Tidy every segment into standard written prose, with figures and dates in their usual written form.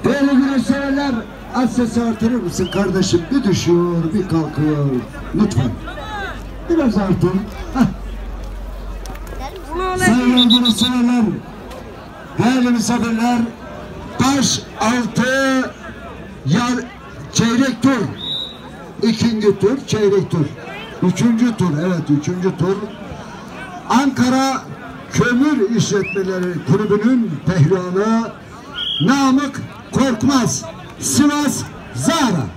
Değerli güreşçiler, az sesi artırır mısın kardeşim? Bir düşüyor, bir kalkıyor. Lütfen. Biraz artır. Sayın güreşçiler, değerli misafirler, baş altı çeyrek tur. İkinci tur, çeyrek tur. Üçüncü tur, evet üçüncü tur. Ankara Kömür İşletmeleri Kulübü'nün pehlivanı Namık Korkmaz, Sivas Zara.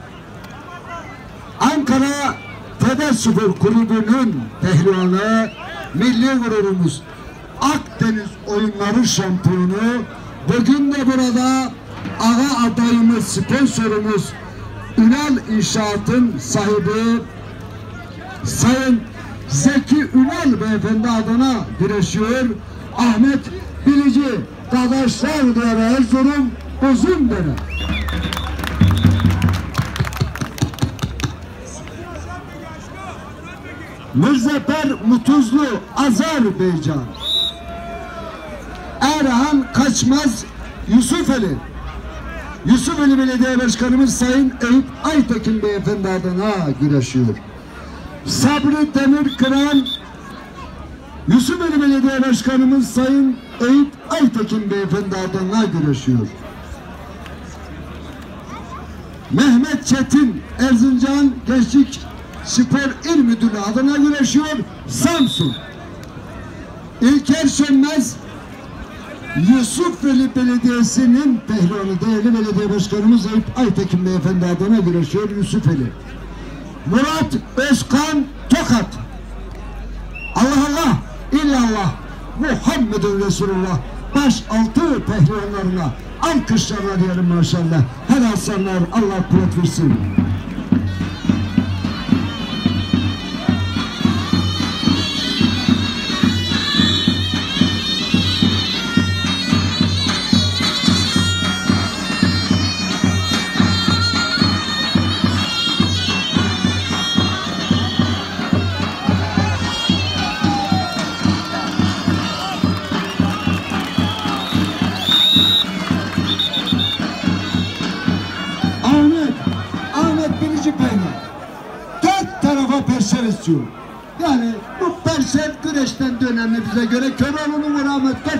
Ankara Federspor Kulübü'nün pehlivanı, milli gururumuz, Akdeniz Oyunları şampiyonu, bugün de burada ağa adayımız, sponsorumuz, Ünal İnşaat'ın sahibi Sayın Zeki Ünal Beyefendi adına güreşiyor. Ahmet Bilici, Dadaşlar Diyarı Erzurum Uzundere. Mürzeper Mutuzlu Azerbaycan. Erhan Kaçmaz Yusufeli. Yusufeli Belediye Başkanımız Sayın Eyüp Aytekin Beyefendi adına güreşiyor. Sabri Demirkıran, Yusufeli Belediye Başkanımız Sayın Eyüp Aytekin Beyefendi adına güreşiyor. Mehmet Çetin Erzincan Gençlik Spor İl Müdürü adına güreşiyor. Samsun. İlker Sönmez, Yusufeli Belediyesi'nin pehlivanı, değerli belediye başkanımız Eyüp Aytekin Beyefendi adına güreşiyor. Yusufeli. Murat Özkan Tokat. Allah Allah, illallah, Muhammedun Resulullah. Baş altı pehlivanlarına alkışlarla diyelim maşallah. Helal sanlar, Allah kuvvet versin. Perşer istiyor. Yani bu perşer güreşten de önemli bize göre. Köroğlu'nun ve Rahmet